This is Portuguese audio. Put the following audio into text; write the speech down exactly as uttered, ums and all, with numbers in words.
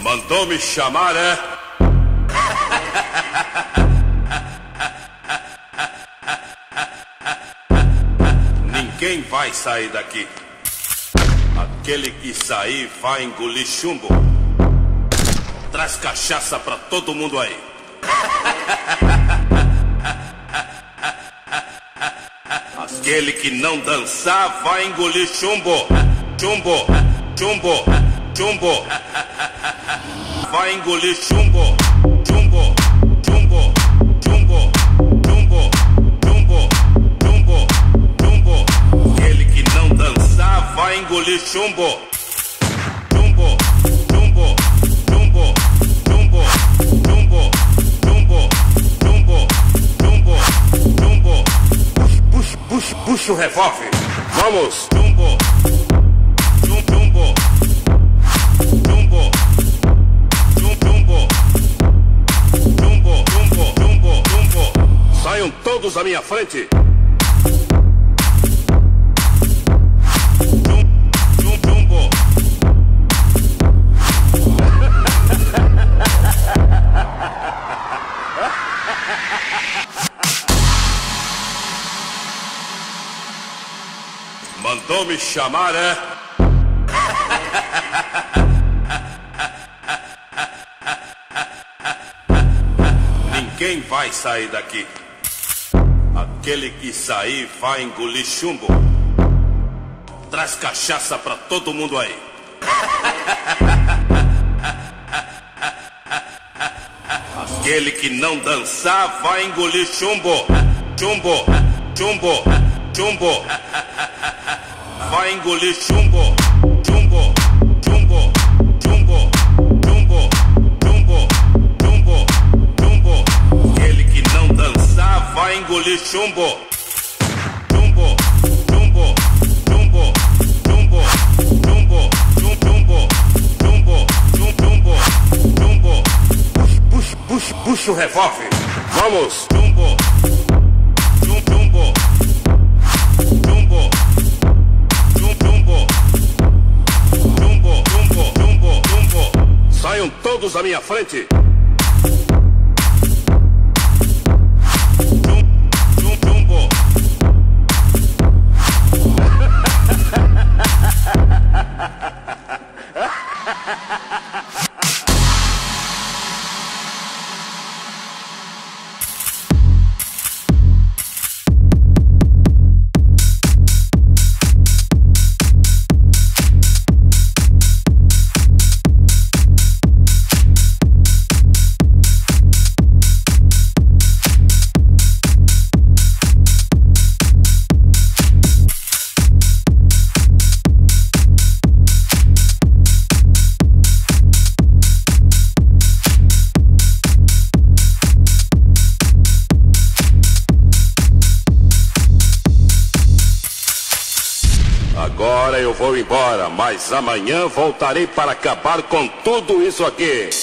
Mandou me chamar, é? Ninguém vai sair daqui. Aquele que sair vai engolir chumbo. Traz cachaça pra todo mundo aí. Aquele que não dançar vai engolir chumbo. Chumbo, chumbo, chumbo. Vai engolir chumbo. Chumbo, chumbo, chumbo, chumbo, chumbo, chumbo, chumbo. Aquele que não dançar vai engolir chumbo. Chumbo, chumbo, chumbo, chumbo, chumbo, chumbo, chumbo, chumbo, chumbo. Puxa, puxa, puxa o revólver. Vamos. Chumbo, chum, chumbo, chumbo, chum, chumbo, chumbo, chumbo, chumbo, chumbo. Saiam todos à minha frente. Chum, chum, chumbo. Mandou me chamar, é? Ninguém vai sair daqui. Aquele que sair vai engolir chumbo. Traz cachaça pra todo mundo aí. Aquele que não dançar vai engolir chumbo. Chumbo, chumbo, chumbo. Vai engolir chumbo. Chumbo, chumbo, chumbo, chumbo, chumbo, chumbo, chumbo. Aquele que não dançar vai engolir chumbo. Chumbo, chumbo, chumbo, chumbo, chumbo, chumbo, chumbo, chumbo, chumbo. Puxa, puxa, puxa o revólver. Vamos. Chumbo, chum, chumbo, chumbo, chum, chumbo, chumbo, chumbo, chumbo, chumbo. Saiam todos à minha frente. Chum, chum, chumbo. Agora eu vou embora, mas amanhã voltarei para acabar com tudo isso aqui.